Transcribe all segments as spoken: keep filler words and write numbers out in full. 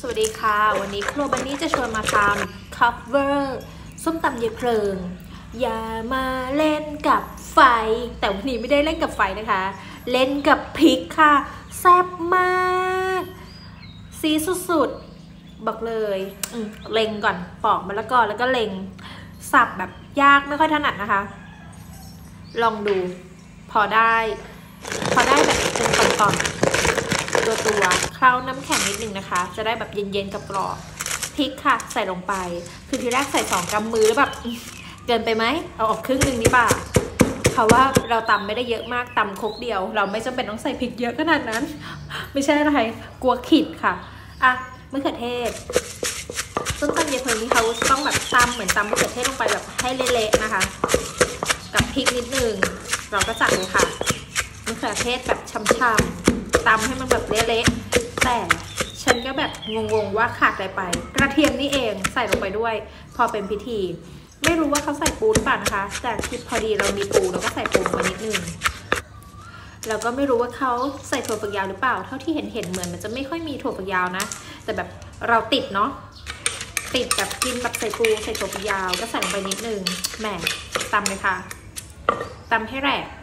สวัสดีค่ะวันนี้ครัวบันนี่จะชวนมาทำ cover ส้มตำเยเพลิงอย่ามาเล่นกับไฟแต่วันนี้ไม่ได้เล่นกับไฟนะคะเล่นกับพริกค่ะแซ่บมากซีสุดๆบอกเลยเล็งก่อนปอกมะละกอแล้วก็เล็งสับแบบยากไม่ค่อยถนัดนะคะลองดูพอได้พอได้แบบเป็นตอนๆตัวตัวเคล้าน้ำแข็งนิดนึงนะคะจะได้แบบเย็นๆกับกรอบพริกค่ะใส่ลงไปคือทีแรกใส่สองกำมือแล้วแบบเกินไปไหมเอาออกครึ่งหนึ่งนี่ป่ะเพราะว่าเราตำไม่ได้เยอะมากตำครกเดียวเราไม่จำเป็นต้องใส่พริกเยอะขนาดนั้นไม่ใช่อะไรกลัวขิดค่ะอ่ะมะเขือเทศต้นตำเยเพลิงนี่เขาต้องแบบตำเหมือนตำมะเขือเทศลงไปแบบให้เละๆนะคะกับพริกนิดนึงเราก็จัดเลยค่ะมะเขือเทศแบบช่ำๆตำให้มันแบบเละๆแต่ฉันก็แบบงงๆว่าขาดอะไรไปกระเทียมนี่เองใส่ลงไปด้วยพอเป็นพิธีไม่รู้ว่าเขาใส่ปูหรือเปล่านะคะแต่คิดพอดีเรามีปูเราก็ใส่ปูมานิดนึงแล้วก็ไม่รู้ว่าเขาใส่ถั่วฝักยาวหรือเปล่าเท่าที่เห็นเห็นเหมือนมันจะไม่ค่อยมีถั่วฝักยาวนะแต่แบบเราติดเนาะติดแบบกินแบบใส่ปูใส่ถั่วฝักยาวก็ใส่ลงไปนิดนึงแหมตำเลยค่ะตำให้แหลก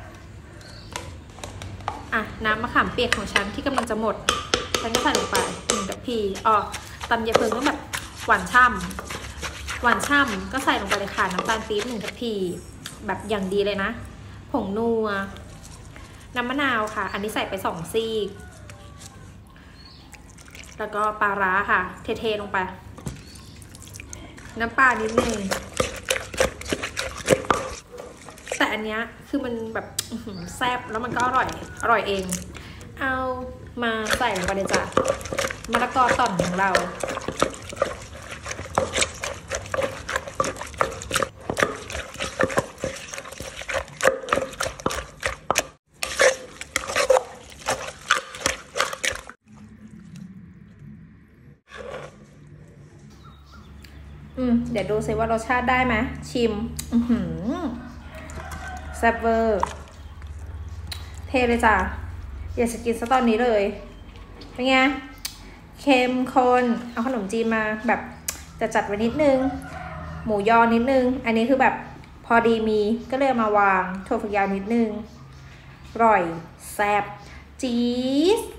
อ่ะน้ำมะขามเปียกของฉันที่กำลังจะหมดฉันก็ใส่ลงไปหนึ่งกับพีอ๋อตำเยเพลิงต้องแบบหวานช่ำหวานช่ำก็ใส่ลงไปเลยค่ะน้ำตาลปี๊บหนึ่งกับพีแบบอย่างดีเลยนะผงนัวน้ำมะนาวค่ะอันนี้ใส่ไปสองซีกแล้วก็ปลาร้าค่ะเทๆลงไปน้ำปลานิดนึงแต่อันเนี้ยคือมันแบบแซ่บแล้วมันก็อร่อยอร่อยเองเอามาใส่ลงไปเลยจ้ะมะละกอต่อนของเราอืมเดี๋ยวดูซิว่ารสชาติได้ไหมชิมอือหือแซ่บเวอร์เทเลยจ้ะอยากจะกินซะตอนนี้เลยเป็นไงเค็มข้นเอาขนมจีนมาแบบจะจัดไว้นิดนึงหมูยอนิดนึงอันนี้คือแบบพอดีมีก็เลยมาวางถั่วฝักยาวนิดนึงอร่อยแซ่บจี๊ด